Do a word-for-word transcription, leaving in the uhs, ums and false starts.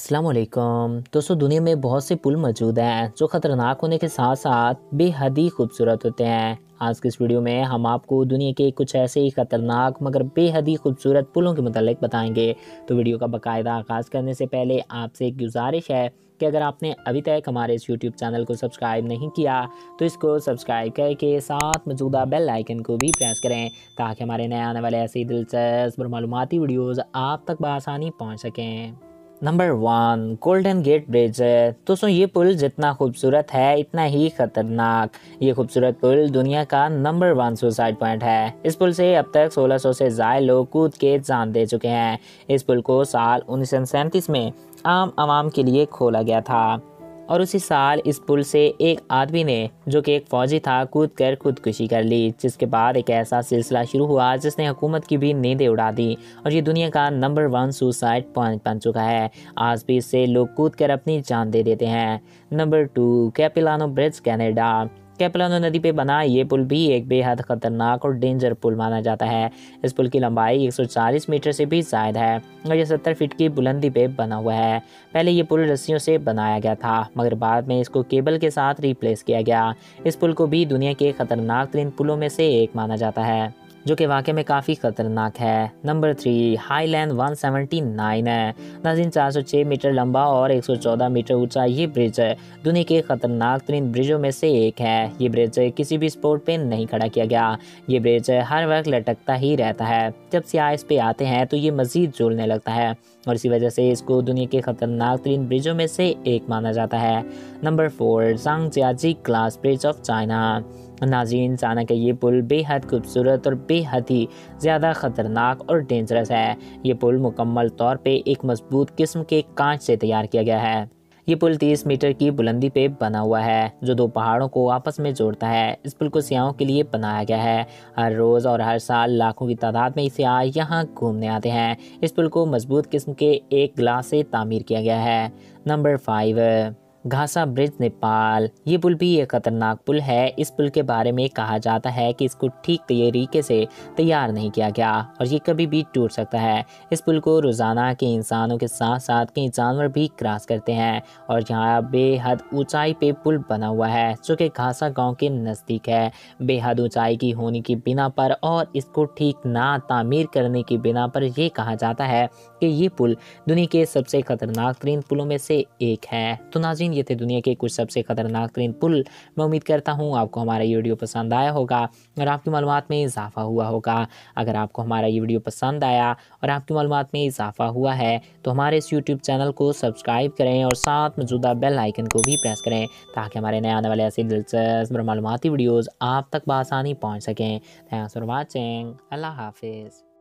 अस्सलामुअलैकुम दोस्तों, दुनिया में बहुत से पुल मौजूद हैं जो ख़तरनाक होने के साथ साथ बेहद ही खूबसूरत होते हैं। आज की इस वीडियो में हम आपको दुनिया के कुछ ऐसे ही ख़तरनाक मगर बेहद ही खूबसूरत पुलों के मुतालिक बताएंगे। तो वीडियो का बाकायदा आगाज़ करने से पहले आपसे एक गुजारिश है कि अगर आपने अभी तक हमारे इस यूट्यूब चैनल को सब्सक्राइब नहीं किया तो इसको सब्सक्राइब करके साथ मौजूदा बेल आइकन को भी प्रेस करें ताकि हमारे नए आने वाले ऐसे ही दिलचस्प और मालूमाती वीडियोज़ आप तक बआसानी पहुँच सकें। Number one, golden gate bridge. दोस्तों, ये पुल जितना खूबसूरत है इतना ही खतरनाक। ये खूबसूरत पुल दुनिया का नंबर वन सुसाइड पॉइंट है। इस पुल से अब तक सोलह सौ से ज़ायद लोग कूद के जान दे चुके हैं। इस पुल को साल उन्नीस सौ सैंतीस में आम आवाम के लिए खोला गया था और उसी साल इस पुल से एक आदमी ने, जो कि एक फ़ौजी था, कूद कर खुदकुशी कर ली, जिसके बाद एक ऐसा सिलसिला शुरू हुआ जिसने हुकूमत की भी नींदें उड़ा दी और ये दुनिया का नंबर वन सुसाइड पॉइंट बन चुका है। आज भी इससे लोग कूद कर अपनी जान दे देते हैं। Number two, Capilano bridge, Canada. Capilano नदी पे बना ये पुल भी एक बेहद ख़तरनाक और डेंजर पुल माना जाता है। इस पुल की लंबाई एक सौ चालीस मीटर से भी ज़ायद है और ये सत्तर फीट की बुलंदी पे बना हुआ है। पहले ये पुल रस्सियों से बनाया गया था मगर बाद में इसको केबल के साथ रिप्लेस किया गया। इस पुल को भी दुनिया के ख़तरनाक तरीन पुलों में से एक माना जाता है, जो कि वाकई में काफ़ी ख़तरनाक है। नंबर थ्री, हाईलैंड एक सौ उन्यासी है। नाज़रीन, चार सौ छह मीटर लंबा और एक सौ चौदह मीटर ऊंचा ये ब्रिज दुनिया के ख़तरनाक तरीन ब्रिजों में से एक है। ये ब्रिज किसी भी स्पॉट पे नहीं खड़ा किया गया। ये ब्रिज हर वक्त लटकता ही रहता है। जब सियाह इस पे आते हैं तो ये मज़ीद झूलने लगता है और इसी वजह से इसको दुनिया के ख़तरनाक तरीन ब्रिजों में से एक माना जाता है। Number four, Zhangjiajie glass bridge of China. नाज़रीन, चाइना का ये पुल बेहद खूबसूरत और बेहद ही ज़्यादा ख़तरनाक और डेंजरस है। ये पुल मुकम्मल तौर पे एक मजबूत किस्म के कांच से तैयार किया गया है। ये पुल तीस मीटर की बुलंदी पे बना हुआ है जो दो पहाड़ों को आपस में जोड़ता है। इस पुल को सियाहों के लिए बनाया गया है। हर रोज़ और हर साल लाखों की तादाद में सियाह यहाँ घूमने आते हैं। इस पुल को मजबूत किस्म के एक ग्लास से तामीर किया गया है। Number five, Ghasa bridge, Nepal. ये पुल भी एक ख़तरनाक पुल है। इस पुल के बारे में कहा जाता है कि इसको ठीक तरीके से तैयार नहीं किया गया और ये कभी भी टूट सकता है। इस पुल को रोज़ाना के इंसानों के साथ साथ कई जानवर भी क्रॉस करते हैं और यहाँ बेहद ऊंचाई पे पुल बना हुआ है जो कि घासा गांव के नज़दीक है। बेहद ऊंचाई की होने की बिना पर और इसको ठीक ना तामीर करने की बिना पर यह कहा जाता है कि ये पुल दुनिया के सबसे ख़तरनाक तरीन पुलों में से एक है। तो नाज़रीन, ये थे दुनिया के कुछ सबसे ख़तरनाक तरीन पुल। मैं उम्मीद करता हूँ आपको हमारा ये वीडियो पसंद आया होगा और आपकी मालूमात में इजाफा हुआ होगा। अगर आपको हमारा ये वीडियो पसंद आया और आपकी मालूमात में इजाफा हुआ है तो हमारे इस यूट्यूब चैनल को सब्सक्राइब करें और साथ मौजूदा बेल आइकन को भी प्रेस करें ताकि हमारे नए आने वाले ऐसे दिलचस्प और मालूमाती वीडियोज़ आप तक बआसानी पहुँच सकें। Thanks for watching. अल्लाह हाफिज़।